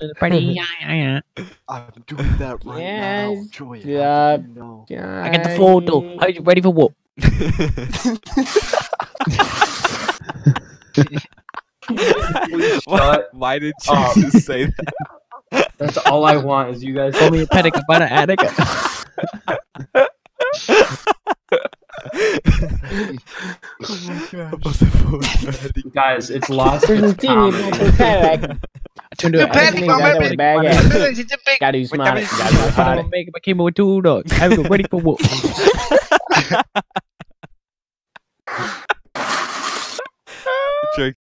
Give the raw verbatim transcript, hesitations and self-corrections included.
Party, yeah, yeah, yeah. I'm doing that right Yes. now. Joy, Yeah. how did you know? I got the photo. Are you ready for what? why, why did you up. just say that? That's all I want is you guys. Call me a panic about an attic. Guys, it's lost There's a its teeny comedy. little Cadillac. I turned to I an think attic. you got that with a bag ass. Gotta be smart. Gotta be I'm hot. gonna make it. I came up with two dogs. I was ready for what? Drake.